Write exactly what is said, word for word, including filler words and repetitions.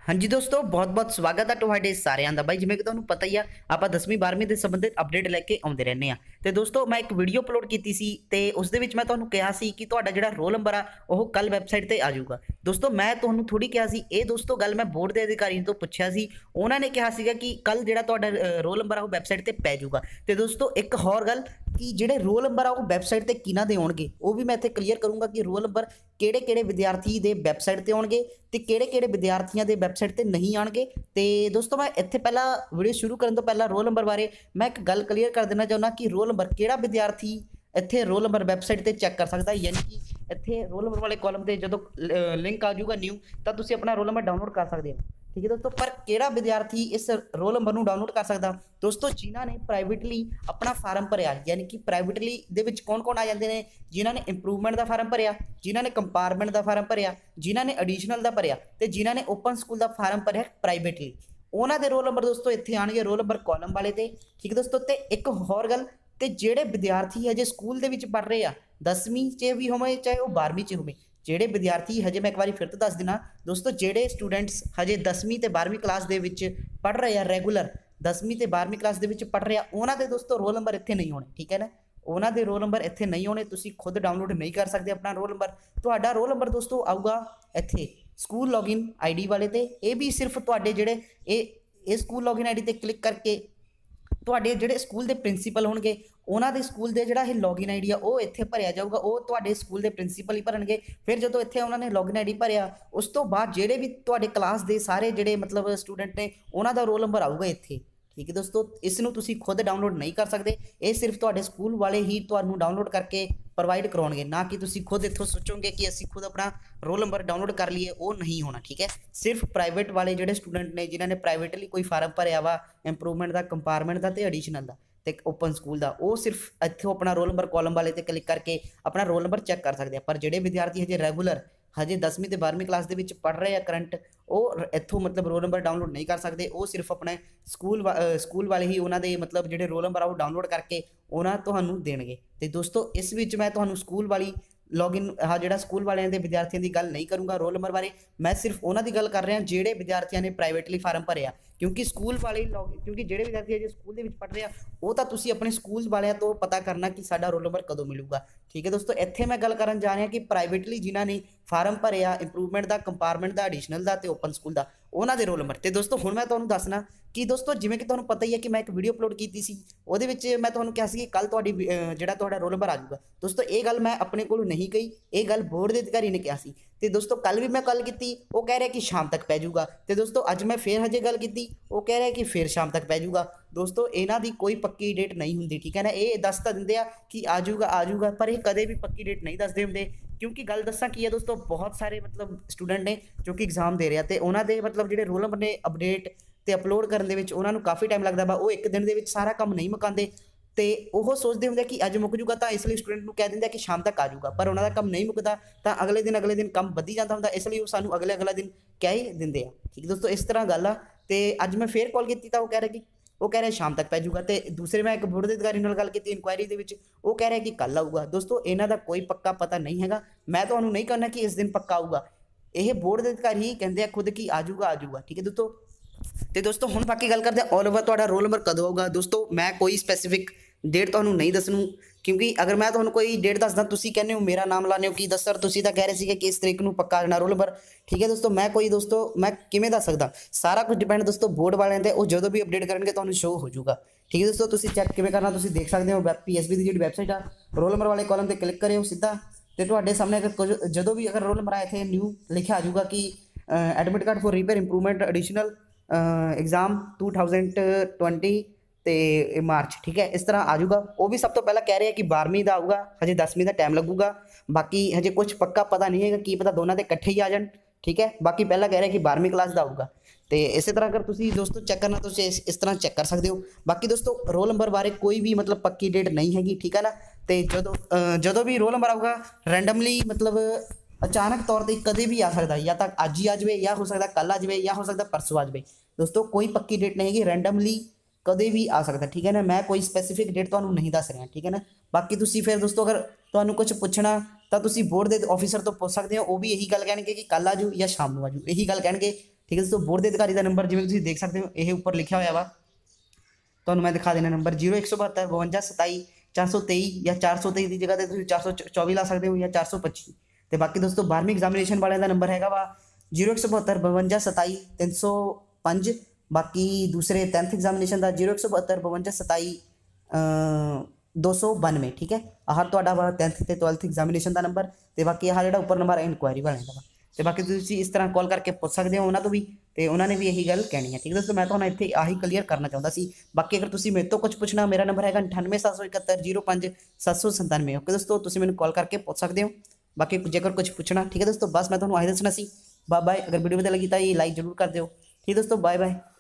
हाँ जी दोस्तों, बहुत बहुत स्वागत है ਤੁਹਾਡੇ ਸਾਰਿਆਂ ਦਾ। ਬਾਈ ਜਿਵੇਂ ਕਿ ਤੁਹਾਨੂੰ ਪਤਾ ਹੀ ਆ, ਆਪਾਂ ਦਸਵੀਂ ਬਾਰ੍ਹਵੀਂ ਦੇ ਸੰਬੰਧਿਤ ਅਪਡੇਟ ਲੈ ਕੇ ਆਉਂਦੇ ਰਹਿੰਦੇ ਆ। ਤੇ ਦੋਸਤੋ ਮੈਂ ਇੱਕ ਵੀਡੀਓ ਅਪਲੋਡ ਕੀਤੀ ਸੀ ਤੇ ਉਸ ਦੇ ਵਿੱਚ ਮੈਂ ਤੁਹਾਨੂੰ ਕਿਹਾ ਸੀ ਕਿ ਤੁਹਾਡਾ ਜਿਹੜਾ ਰੋਲ ਨੰਬਰ ਆ ਉਹ ਕੱਲ ਵੈਬਸਾਈਟ ਤੇ ਆ ਜਾਊਗਾ। ਦੋਸਤੋ ਮੈਂ ਤੁਹਾਨੂੰ ਥੋੜੀ ਕਿਹਾ ਸੀ ਇਹ, ਦੋਸਤੋ ਗੱਲ ਮੈਂ ਬੋਰਡ ਦੇ ਅਧਿਕਾਰੀ ਤੋਂ ਪੁੱਛਿਆ ਸੀ, ਉਹਨਾਂ ਨੇ ਕਿਹਾ ਸੀਗਾ ਕਿ ਕੱਲ ਜਿਹੜਾ ਤੁਹਾਡਾ ਰੋਲ ਨੰਬਰ ਆ ਉਹ ਵੈਬਸਾਈਟ ਤੇ ਪੈ ਜਾਊਗਾ। ਤੇ ਦੋਸਤੋ ਇੱਕ ਹੋਰ ਗੱਲ ਕਿ ਜਿਹੜੇ ਰੋਲ ਨੰਬਰ ਆ ਉਹ ਵੈਬਸਾਈਟ ਤੇ ਕਿਹਨਾਂ ਦੇ ਆਉਣਗੇ ਉਹ ਵੀ ਮੈਂ ਇੱਥੇ ਕਲੀਅਰ ਕਰੂੰਗਾ ਕਿ ਰੋਲ ਨੰਬਰ ਕਿਹੜੇ ਕਿਹੜੇ ਵਿਦਿਆਰਥੀ ਦੇ ਵੈਬਸਾਈਟ ਤੇ ਆਉਣਗੇ ਤੇ ਕਿਹੜੇ ਕਿਹੜੇ ਵਿਦਿਆਰਥੀਆਂ ਦੇ ਵੈਬਸਾਈਟ ਤੇ ਨਹੀਂ ਆਣਗੇ। ਤੇ ਦੋਸਤੋ ਮੈਂ ਇੱਥੇ ਪਹਿਲਾਂ ਵੀਡੀਓ ਸ਼ੁਰੂ ਕਰਨ ਤੋਂ ਪਹਿਲਾਂ ਰੋਲ ਨੰਬਰ ਬਾਰੇ ਮੈਂ ਇੱਕ ਗੱਲ ਕਲੀਅਰ ਕਰ ਦੇਣਾ ਚਾਹੁੰਦਾ ਕਿ ਰੋਲ ਨੰਬਰ ਕਿਹੜਾ ਵਿਦਿਆਰਥੀ ਇੱਥੇ ਰੋਲ ਨੰਬਰ ਵੈਬਸਾਈਟ ਤੇ ਚੈੱਕ ਕਰ ਸਕਦਾ, ਯਾਨੀ ਕਿ ਇੱਥੇ ਰੋਲ ਨੰਬਰ ਵਾਲੇ ਕਾਲਮ ਤੇ ਜਦੋਂ ਲਿੰਕ ਆ ਜਾਊਗਾ ਨਿਊ ਤਾਂ ਤੁਸੀਂ ਆਪਣਾ ਰੋਲ ਨੰਬਰ ਡਾਊਨਲੋਡ ਕਰ ਸਕਦੇ ਹੋ। ठीक है दोस्तों, पर केड़ा विद्यार्थी इस रोल नंबर ਨੂੰ डाउनलोड कर सकता दोस्तों? जिन्हों ने प्राइवेटली अपना फार्म भरिया, यानी कि प्राइवेटली दे विच कौन कौन आ जाते हैं? जिन्होंने इंप्रूवमेंट का फार्म भरिया, जिन्होंने कंपार्टमेंट का फार्म भरिया, जिन्होंने एडिशनल का भरिया ते जिन्होंने ओपन स्कूल का फार्म भरिया प्राइवेटली, उन्होंने दे रोल नंबर दोस्तों इत्थे आणगे रोल नंबर कॉलम वाले ते। ठीक है दोस्तों, ते एक होर गल ते जिहड़े विद्यार्थी हजे स्कूल दे विच पढ़ रहे आ दसवीं च भी होवे चाहे वो बारहवीं च होवे, ਜਿਹੜੇ ਵਿਦਿਆਰਥੀ ਹਜੇ ਮੈਂ ਇੱਕ ਵਾਰੀ ਫਿਰ ਤੋਂ ਦੱਸ ਦਿਨਾ ਦੋਸਤੋ, ਜਿਹੜੇ ਸਟੂਡੈਂਟਸ ਹਜੇ ਦਸਵੀਂ ਤੇ ਬਾਰ੍ਹਵੀਂ ਕਲਾਸ ਦੇ ਵਿੱਚ ਪੜ੍ਹ ਰਹੇ ਆ ਰੈਗੂਲਰ ਦਸਵੀਂ ਤੇ ਬਾਰ੍ਹਵੀਂ ਕਲਾਸ ਦੇ ਵਿੱਚ ਪੜ੍ਹ ਰਹੇ ਆ, ਉਹਨਾਂ ਦੇ ਦੋਸਤੋ ਰੋਲ ਨੰਬਰ ਇੱਥੇ ਨਹੀਂ ਹੋਣੇ। ਠੀਕ ਹੈ ਨਾ, ਉਹਨਾਂ ਦੇ ਰੋਲ ਨੰਬਰ ਇੱਥੇ ਨਹੀਂ ਹੋਣੇ, ਤੁਸੀਂ ਖੁਦ ਡਾਊਨਲੋਡ ਨਹੀਂ ਕਰ ਸਕਦੇ ਆਪਣਾ ਰੋਲ ਨੰਬਰ। ਤੁਹਾਡਾ ਰੋਲ ਨੰਬਰ ਦੋਸਤੋ ਆਊਗਾ ਇੱਥੇ ਸਕੂਲ ਲੌਗਇਨ ਆਈਡੀ ਵਾਲੇ ਤੇ। ਇਹ ਵੀ ਸਿਰਫ ਤੁਹਾਡੇ ਜਿਹੜੇ ਇਹ ਇਹ ਸਕੂਲ ਲੌਗਇਨ ਆਈਡੀ ਤੇ ਕਲਿੱਕ ਕਰਕੇ ਤੁਹਾਡੇ ਜਿਹੜੇ ਸਕੂਲ ਦੇ ਪ੍ਰਿੰਸੀਪਲ ਹੋਣਗੇ ਉਹਨਾਂ ਦੇ ਸਕੂਲ ਦੇ ਜਿਹੜਾ ਇਹ ਲੌਗਇਨ ਆਈਡੀ ਆ ਉਹ ਇੱਥੇ ਭਰਿਆ ਜਾਊਗਾ, ਉਹ ਤੁਹਾਡੇ ਸਕੂਲ ਦੇ ਪ੍ਰਿੰਸੀਪਲ ਹੀ ਭਰਨਗੇ। ਫਿਰ ਜਦੋਂ ਇੱਥੇ ਉਹਨਾਂ ਨੇ ਲੌਗਇਨ ਆਈਡੀ ਭਰਿਆ ਉਸ ਤੋਂ ਬਾਅਦ ਜਿਹੜੇ ਵੀ ਤੁਹਾਡੇ ਕਲਾਸ ਦੇ ਸਾਰੇ ਜਿਹੜੇ ਮਤਲਬ ਸਟੂਡੈਂਟ ਨੇ ਉਹਨਾਂ ਦਾ ਰੋਲ ਨੰਬਰ ਆਊਗਾ ਇੱਥੇ। ਠੀਕ ਹੈ ਦੋਸਤੋ, ਇਸ ਨੂੰ ਤੁਸੀਂ ਖੁਦ ਡਾਊਨਲੋਡ ਨਹੀਂ ਕਰ ਸਕਦੇ, ਇਹ ਸਿਰਫ ਤੁਹਾਡੇ ਸਕੂਲ ਵਾਲੇ ਹੀ ਤੁਹਾਨੂੰ ਡਾਊਨਲੋਡ ਕਰਕੇ ਪ੍ਰੋਵਾਈਡ ਕਰਵਾਉਣਗੇ, ਨਾ ਕਿ ਤੁਸੀਂ ਖੁਦ ਇੱਥੋਂ ਸੋਚੋਗੇ ਕਿ ਅਸੀਂ ਖੁਦ ਆਪਣਾ ਰੋਲ ਨੰਬਰ ਡਾਊਨਲੋਡ ਕਰ ਲਈਏ, ਉਹ ਨਹੀਂ ਹੋਣਾ। ਠੀਕ ਹੈ, ਸਿਰਫ ਪ੍ਰਾਈਵੇਟ ਵਾਲੇ ਜਿਹੜੇ ਸਟੂਡੈਂਟ ਨੇ ਜਿਨ੍ਹਾਂ ਨੇ ਪ੍ਰਾਈਵੇਟਲੀ ਕੋਈ ਫਾਰਮ ਭਰਿਆ ਵਾ ਇੰਪਰੂਵਮੈਂਟ ਦਾ, ਕੰਪਾਰਟਮੈਂਟ ਦਾ ਤੇ ਐਡੀਸ਼ਨਲ ਦਾ ਤੇ ਓਪਨ ਸਕੂਲ ਦਾ, ਉਹ ਸਿਰਫ ਇੱਥੋਂ ਆਪਣਾ ਰੋਲ ਨੰਬਰ ਕਾਲਮ ਵਾਲੇ ਤੇ ਕਲਿੱਕ ਕਰਕੇ ਆਪਣਾ ਰੋਲ ਨੰਬਰ ਚੈੱਕ ਕਰ ਸਕਦੇ ਆ। ਪਰ ਜਿਹੜੇ ਵਿਦਿਆਰਥੀ ਹਜੇ ਰੈਗੂਲਰ ਹਜੇ ਦਸਵੀਂ ਤੇ ਬਾਰ੍ਹਵੀਂ ਕਲਾਸ ਦੇ ਵਿੱਚ ਪੜ੍ਹ ਰਹੇ ਆ ਕਰੰਟ, ਉਹ ਇੱਥੋਂ ਮਤਲਬ ਰੋਲ ਨੰਬਰ ਡਾਊਨਲੋਡ ਨਹੀਂ ਕਰ ਸਕਦੇ, ਉਹ ਸਿਰਫ ਆਪਣੇ ਸਕੂਲ ਸਕੂਲ ਵਾਲੇ ਹੀ ਉਹਨਾਂ ਦੇ ਮਤਲਬ ਜਿਹੜੇ ਰੋਲ ਨੰਬਰ ਆ ਉਹ ਡਾਊਨਲੋਡ ਕਰਕੇ ਉਹਨਾਂ ਤੁਹਾਨੂੰ ਦੇਣਗੇ। ਤੇ ਦੋਸਤੋ ਇਸ ਵਿੱਚ ਮੈਂ ਤੁਹਾਨੂੰ ਸਕੂਲ ਵਾਲੀ ਲੌਗਇਨ ਆਹ ਜਿਹੜਾ ਸਕੂਲ ਵਾਲਿਆਂ ਦੇ ਵਿਦਿਆਰਥੀਆਂ ਦੀ ਗੱਲ ਨਹੀਂ ਕਰੂੰਗਾ ਰੋਲ ਨੰਬਰ ਬਾਰੇ, ਮੈਂ ਸਿਰਫ ਉਹਨਾਂ ਦੀ ਗੱਲ ਕਰ ਰਿਹਾ ਜਿਹੜੇ ਵਿਦਿਆਰਥੀਆਂ ਨੇ ਪ੍ਰਾਈਵੇਟਲੀ ਫਾਰਮ ਭਰਿਆ, ਕਿਉਂਕਿ ਸਕੂਲ ਵਾਲੇ ਕਿਉਂਕਿ ਜਿਹੜੇ ਵਿਦਿਆਰਥੀ ਅਜੇ ਸਕੂਲ ਦੇ ਵਿੱਚ ਪੜ੍ਹ ਰਹੇ ਆ ਉਹ ਤਾਂ ਤੁਸੀਂ ਆਪਣੇ ਸਕੂਲ ਵਾਲਿਆਂ ਤੋਂ ਪਤਾ ਕਰਨਾ ਕਿ ਸਾਡਾ ਰੋਲ ਨੰਬਰ ਕਦੋਂ ਮਿਲੂਗਾ। ਠੀਕ ਹੈ ਦੋਸਤੋ, ਇੱਥੇ ਮੈਂ ਗੱਲ ਕਰਨ ਜਾ ਰਿਹਾ ਕਿ ਪ੍ਰਾਈਵੇਟਲੀ ਜਿਨ੍ਹਾਂ ਨੇ ਫਾਰਮ ਭਰਿਆ ਇੰਪਰੂਵਮੈਂਟ ਦਾ, ਕੰਪਾਰਟਮੈਂਟ ਦਾ, ਐਡੀਸ਼ਨਲ ਦਾ ਤੇ ਓਪਨ ਸਕੂਲ ਦਾ, ਉਹਨਾਂ ਦੇ ਰੋਲ ਨੰਬਰ। ਤੇ ਦੋਸਤੋ ਹੁਣ ਮੈਂ ਤੁਹਾਨੂੰ ਦੱਸਣਾ ਕਿ ਦੋਸਤੋ ਜਿਵੇਂ ਕਿ ਤੁਹਾਨੂੰ ਪਤਾ ਹੀ ਹੈ ਕਿ ਮੈਂ ਇੱਕ ਵੀਡੀਓ ਅਪਲੋਡ ਕੀਤੀ ਸੀ, ਉਹਦੇ ਵਿੱਚ ਮੈਂ ਤੁਹਾਨੂੰ ਕਿਹਾ ਸੀ ਕਿ ਕੱਲ ਤੁਹਾਡੀ ਜਿਹੜਾ ਤੁਹਾਡਾ ਰੋਲ ਨੰਬਰ ਆ ਜਾਊਗਾ। ਦੋਸਤੋ ਇਹ ਗੱਲ ਮੈਂ ਆਪਣੇ ਕੋਲੋਂ ਨਹੀਂ ਕਹੀ, ਇਹ ਗੱਲ ਬੋਰਡ ਦੇ ਅਧਿਕਾਰੀ ਨੇ ਕਿਹਾ ਸੀ। ਤੇ ਦੋਸਤੋ ਕੱਲ ਵੀ ਮੈਂ ਗੱਲ ਕੀਤੀ, ਉਹ ਕਹਿ ਰਿਹਾ ਕਿ ਸ਼ਾਮ ਤੱਕ ਪੈ ਜਾਊਗਾ। ਤੇ ਦੋਸਤੋ ਅੱਜ ਮੈਂ ਫੇਰ ਹਜੇ ਗੱਲ ਕੀਤੀ, ਉਹ ਕਹਿ ਰਿਹਾ ਕਿ ਫੇਰ ਸ਼ਾਮ ਤੱਕ ਪੈ ਜਾਊਗਾ। ਦੋਸਤੋ ਇਹਨਾਂ ਦੀ ਕੋਈ ਪੱਕੀ ਡੇਟ ਨਹੀਂ ਹੁੰਦੀ, ਠੀਕ ਹੈ ਨਾ, ਇਹ ਦੱਸ ਤਾਂ ਦਿੰਦੇ ਆ ਕਿ ਆ ਜਾਊਗਾ ਆ ਜਾਊਗਾ, ਪਰ ਇਹ ਕਦੇ ਵੀ ਪੱਕੀ ਡੇਟ ਨਹੀਂ ਦੱਸਦੇ ਹੁੰਦੇ। ਕਿਉਂਕਿ ਗੱਲ ਦੱਸਾਂ ਕੀ ਹੈ ਦੋਸਤੋ, ਬਹੁਤ ਸਾਰੇ ਮਤਲਬ ਸਟੂਡੈਂਟ ਨੇ ਜੋ ਕਿ ਐਗਜ਼ਾਮ ਦੇ ਰਿਹਾ ਤੇ ਉਹਨਾਂ ਦੇ ਮਤਲਬ ਜਿਹੜੇ ਰੋਲ ਨੰਬਰ ਨੇ ਅਪਡੇਟ ਤੇ ਅਪਲੋਡ ਕਰਨ ਦੇ ਵਿੱਚ ਉਹਨਾਂ ਨੂੰ ਕਾਫੀ ਟਾਈਮ ਲੱਗਦਾ ਵਾ, ਉਹ ਇੱਕ ਦਿਨ ਦੇ ਵਿੱਚ ਸਾਰਾ ਕੰਮ ਨਹੀਂ ਮੁਕਾਉਂਦੇ ਤੇ ਉਹ ਸੋਚਦੇ ਹੁੰਦੇ ਕਿ ਅੱਜ ਮੁੱਕ ਜੂਗਾ ਤਾਂ ਇਸ ਲਈ ਸਟੂਡੈਂਟ ਨੂੰ ਕਹਿ ਦਿੰਦੇ ਕਿ ਸ਼ਾਮ ਤੱਕ ਆ ਜਾਊਗਾ, ਪਰ ਉਹਨਾਂ ਦਾ ਕੰਮ ਨਹੀਂ ਮੁੱਕਦਾ ਤਾਂ ਅਗਲੇ ਦਿਨ ਅਗਲੇ ਦਿਨ ਕੰਮ ਵਧੀ ਜਾਂਦਾ ਹੁੰਦਾ, ਇਸ ਲਈ ਉਹ ਸਾਨੂੰ ਅਗਲੇ ਅਗਲਾ ਦਿਨ ਕਹਿ ਹੀ ਦਿੰਦੇ ਆ। ਠੀਕ ਦੋਸਤੋ, ਇਸ ਤਰ੍ਹਾਂ ਗੱਲ ਆ। ਤੇ ਅੱਜ ਮੈਂ ਫੇਰ ਕਾਲ ਕੀਤੀ ਤਾਂ ਉਹ ਕਹਿ ਰਿਹਾ ਕਿ ਉਹ ਕਹਿ ਰਿਹਾ ਸ਼ਾਮ ਤੱਕ ਪੈ ਜਾਊਗਾ। ਤੇ ਦੂਸਰੇ ਮੈਂ ਇੱਕ ਬੋਰਡ ਦੇ ਅਧਿਕਾਰੀ ਨਾਲ ਗੱਲ ਕੀਤੀ ਇਨਕੁਆਇਰੀ ਦੇ ਵਿੱਚ, ਉਹ ਕਹਿ ਰਿਹਾ ਕਿ ਕੱਲ ਆਊਗਾ। ਦੋਸਤੋ ਇਹਨਾਂ ਦਾ ਕੋਈ ਪੱਕਾ ਪਤਾ ਨਹੀਂ ਹੈਗਾ, ਮੈਂ ਤੁਹਾਨੂੰ ਨਹੀਂ ਕਹਿਣਾ ਕਿ ਇਸ ਦਿਨ ਪੱਕਾ ਆਊਗਾ, ਇਹ ਬੋਰਡ ਦੇ ਅਧਿਕਾਰੀ ਹੀ ਕਹਿੰਦੇ ਆ ਖੁਦ ਕਿ ਆ ਜਾਊਗਾ ਆ ਜਾਊਗਾ। ਠੀਕ ਹੈ ਦੋਸਤੋ, ਤੇ ਦੋਸਤੋ ਹੁਣ ਬਾਕੀ ਗੱਲ ਕਰਦੇ ਆਲ ਓਵਰ ਤੁਹਾਡਾ ਰੋਲ ਨੰਬਰ ਕਦੋਂ ਆਊਗਾ। ਦੋਸਤੋ ਮੈਂ ਕੋਈ ਸਪੈਸੀਫਿਕ ਡੇਟ ਤੁਹਾਨੂੰ ਨਹੀਂ ਦੱਸਣੂ, ਕਿਉਂਕਿ ਅਗਰ ਮੈਂ ਤੁਹਾਨੂੰ ਕੋਈ ਡੇਟ ਦੱਸਦਾ ਤੁਸੀਂ ਕਹਿੰਦੇ ਹੋ ਮੇਰਾ ਨਾਮ ਲਾਉਂਦੇ ਹੋ ਕਿ ਦੱਸ ਸਰ ਤੁਸੀਂ ਤਾਂ ਕਹਿ ਰਹੇ ਸੀਗੇ ਕਿ ਇਸ ਤਰੀਕ ਨੂੰ ਪੱਕਾ ਆਣਾ ਰੋਲ ਨੰਬਰ। ਠੀਕ ਹੈ ਦੋਸਤੋ, ਮੈਂ ਕੋਈ ਦੋਸਤੋ ਮੈਂ ਕਿਵੇਂ ਦੱਸ ਸਕਦਾ, ਸਾਰਾ ਕੁਝ ਡਿਪੈਂਡ ਦੋਸਤੋ ਬੋਰਡ ਵਾਲਿਆਂ 'ਤੇ, ਉਹ ਜਦੋਂ ਵੀ ਅਪਡੇਟ ਕਰਨਗੇ ਤੁਹਾਨੂੰ ਸ਼ੋਅ ਹੋ ਜਾਊਗਾ। ਠੀਕ ਹੈ ਦੋਸਤੋ, ਤੁਸੀਂ ਚੈੱਕ ਕਿਵੇਂ ਕਰਨਾ ਤੁਸੀਂ ਦੇਖ ਸਕਦੇ ਹੋ, ਪੀ ਐਸ ਬੀ ਦੀ ਜਿਹੜੀ ਵੈਬਸਾਈਟ ਆ ਰੋਲ ਨੰਬਰ ਵਾਲੇ ਕਾਲਮ 'ਤੇ ਕਲਿੱਕ ਕਰਿਓ ਸਿੱਧਾ, ਤੇ ਤੁਹਾਡੇ ਸਾਹਮਣੇ ਅਗਰ ਕੁਝ ਜਦੋਂ ਵੀ ਅਗਰ ਰੋਲ ਨੰਬਰ ਆਇਆ ਇੱਥੇ ਨਿਊ ਲਿਖਿਆ ਆ ਜਾਊਗਾ ਕਿ admit card for reappear improvement additional exam two thousand twenty ਤੇ ਮਾਰਚ। ਠੀਕ ਹੈ, ਇਸ ਤਰ੍ਹਾਂ ਆ ਜਾਊਗਾ। ਉਹ ਵੀ ਸਭ ਤੋਂ ਪਹਿਲਾਂ ਕਹਿ ਰਹੇ ਕਿ ਬਾਰ੍ਹਵੀਂ ਦਾ ਆਊਗਾ, ਹਜੇ ਦਸਵੀਂ ਦਾ ਟਾਈਮ ਲੱਗੂਗਾ, ਬਾਕੀ ਹਜੇ ਕੁਝ ਪੱਕਾ ਪਤਾ ਨਹੀਂ ਹੈਗਾ, ਕੀ ਪਤਾ ਦੋਨਾਂ ਦੇ ਇਕੱਠੇ ਹੀ ਆ ਜਾਣ। ਠੀਕ ਹੈ, ਬਾਕੀ ਪਹਿਲਾਂ ਕਹਿ ਰਹੇ ਕਿ ਬਾਰ੍ਹਵੀਂ ਕਲਾਸ ਦਾ ਆਊਗਾ। ਤੇ ਇਸੇ ਤਰ੍ਹਾਂ ਅਗਰ ਤੁਸੀਂ ਦੋਸਤੋ ਚੈੱਕ ਕਰਨਾ ਤੁਸੀਂ ਇਸ ਇਸ ਤਰ੍ਹਾਂ ਚੈੱਕ ਕਰ ਸਕਦੇ ਹੋ। ਬਾਕੀ ਦੋਸਤੋ ਰੋਲ ਨੰਬਰ ਬਾਰੇ ਕੋਈ ਵੀ ਮਤਲਬ ਪੱਕੀ ਡੇਟ ਨਹੀਂ ਹੈਗੀ, ਠੀਕ ਹੈ ਨਾ। ਤੇ ਜਦੋਂ ਜਦੋਂ ਵੀ ਰੋਲ ਨੰਬਰ ਆਊਗਾ ਰੈਂਡਮਲੀ ਮਤਲਬ ਅਚਾਨਕ ਤੌਰ 'ਤੇ ਕਦੇ ਵੀ ਆ ਸਕਦਾ, ਜਾਂ ਤਾਂ ਅੱਜ ਹੀ ਆ ਜਾਵੇ, ਜਾਂ ਹੋ ਸਕਦਾ ਕੱਲ੍ਹ ਆ ਜਾਵੇ, ਜਾਂ ਹੋ ਸਕਦਾ ਪਰਸੋਂ ਆ ਜਾਵੇ। ਦੋਸਤੋ ਕੋਈ ਪੱਕੀ ਡੇਟ ਨਹੀਂ ਹੈਗੀ, ਰੈਂਡਮਲੀ ਕਦੇ ਵੀ ਆ ਸਕਦਾ। ਠੀਕ ਹੈ ਨਾ, ਮੈਂ ਕੋਈ ਸਪੈਸੀਫਿਕ ਡੇਟ ਤੁਹਾਨੂੰ ਨਹੀਂ ਦੱਸ ਰਿਹਾ। ਠੀਕ ਹੈ ਨਾ, ਬਾਕੀ ਤੁਸੀਂ ਫਿਰ ਦੋਸਤੋ ਅਗਰ ਤੁਹਾਨੂੰ ਕੁਝ ਪੁੱਛਣਾ ਤਾਂ ਤੁਸੀਂ ਬੋਰਡ ਦੇ ਆਫਿਸਰ ਤੋਂ ਪੁੱਛ ਸਕਦੇ ਹੋ, ਉਹ ਵੀ ਇਹੀ ਗੱਲ ਕਹਿਣਗੇ ਕਿ ਕੱਲ੍ਹ ਆ ਜਾਊ ਜਾਂ ਸ਼ਾਮ ਨੂੰ ਆ ਜਾਊ, ਇਹੀ ਗੱਲ ਕਹਿਣਗੇ। ठीक है दोस्तों। बोर्ड के अधिकारी का नंबर जिवें तुसीं देख सकते हो, ये ऊपर लिखा हुआ वा, तो मैं दिखा देना नंबर जीरो एक सौ बहत्तर बवंजा सताई चार सौ तेई या चार सौ तेई की जगह से तुसीं चार सौ चौबी ला सकते हो या चार सौ पच्ची। तो बाकी दोस्तों बारहवीं एग्जामिनेशन वाले का नंबर हैगा वा जीरो एक सौ बहत्तर बवंजा सताई तीन सौ पंज। बाकी दूसरे टेंथ एग्जामिनेशन का जीरो एक सौ बहत्तर बवंजा सताई दो सौ बानवे। ठीक है, आह तुहाडा वा टेंथ ते ट्वेल्थ एग्जामिनेशन का नंबर। तो बाकी आह जिहड़ा उपर नंबर इनकुआरी वाले का वा। तो बाकी तुसीं इस तरह कॉल करके पूछ सकते हो उन्होंने तो भी, तो उन्होंने भी यही गल कहनी है। ठीक है दोस्तों, मैं तुहानूं इत्थे आही क्लीयर करना चाहता सी। बाकी अगर तुसीं मेरे तो कुछ पुछना, मेरा नंबर है अठानवे सत्त सौ इकहत्तर जीरो पाँच सत्त सौ सतानवे। ओके दोस्तों, तुसीं मैनूं कॉल करके पूछ सकते हो बाकी जेकर कुछ पुछना। ठीक है दोस्तों, बस मैं तुहानूं आही दसना सी। Bye bye. अगर वीडियो वधिया लगी तो ये लाइक जरूर कर दिओ। ठीक है दोस्तों, बाय बाय।